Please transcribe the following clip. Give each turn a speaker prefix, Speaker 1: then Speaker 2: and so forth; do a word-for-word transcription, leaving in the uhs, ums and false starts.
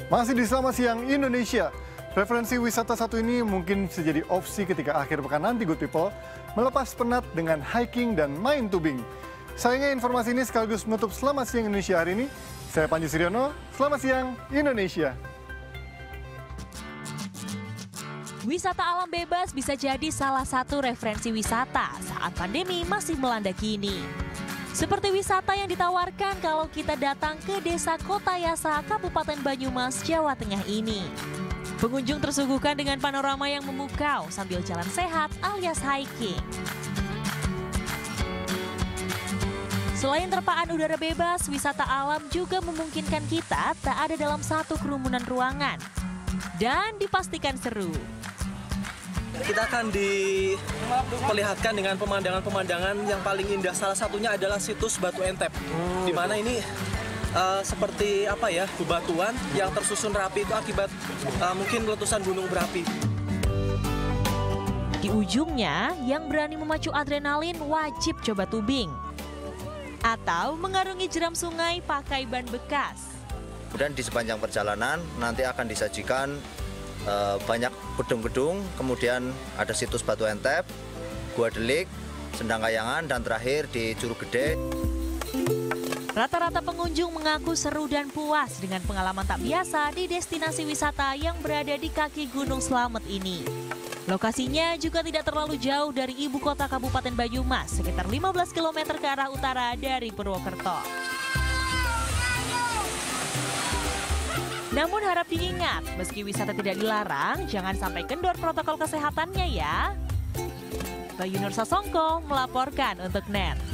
Speaker 1: Masih di Selamat Siang Indonesia, referensi wisata satu ini mungkin bisa jadi opsi ketika akhir pekan nanti, good people, melepas penat dengan hiking dan main tubing. Sayangnya informasi ini sekaligus menutup Selamat Siang Indonesia hari ini. Saya Panji Suryono, Selamat Siang Indonesia.
Speaker 2: Wisata alam bebas bisa jadi salah satu referensi wisata saat pandemi masih melanda kini. Seperti wisata yang ditawarkan kalau kita datang ke Desa Kotayasa, Kabupaten Banyumas, Jawa Tengah ini. Pengunjung tersuguhkan dengan panorama yang memukau sambil jalan sehat alias hiking. Selain terpaan udara bebas, wisata alam juga memungkinkan kita tak ada dalam satu kerumunan ruangan. Dan dipastikan seru.
Speaker 3: Kita akan diperlihatkan dengan pemandangan-pemandangan yang paling indah. Salah satunya adalah situs Batu Entep, hmm. di mana ini uh, seperti apa ya, bebatuan yang tersusun rapi itu akibat uh, mungkin letusan gunung berapi.
Speaker 2: Di ujungnya, yang berani memacu adrenalin wajib coba tubing atau mengarungi jeram sungai pakai ban bekas.
Speaker 4: Kemudian di sepanjang perjalanan nanti akan disajikan Uh, banyak gedung-gedung, kemudian ada situs Batu Entep, Gua Delik, Sendang Kayangan, dan terakhir di Curug Gede.
Speaker 2: Rata-rata pengunjung mengaku seru dan puas dengan pengalaman tak biasa di destinasi wisata yang berada di kaki Gunung Slamet ini. Lokasinya juga tidak terlalu jauh dari ibu kota Kabupaten Banyumas, sekitar lima belas kilometer ke arah utara dari Purwokerto. Namun harap diingat, meski wisata tidak dilarang, jangan sampai kendor protokol kesehatannya ya. Bayu Nur Sasongko melaporkan untuk N E T.